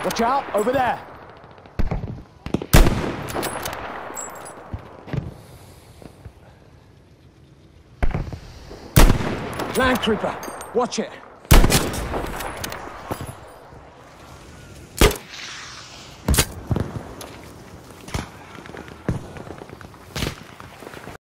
Watch out, over there. Land creeper, watch it.